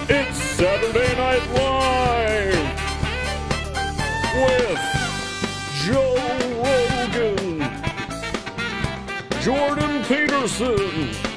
It's Saturday Night Live with Joe Rogan, Jordan Peterson,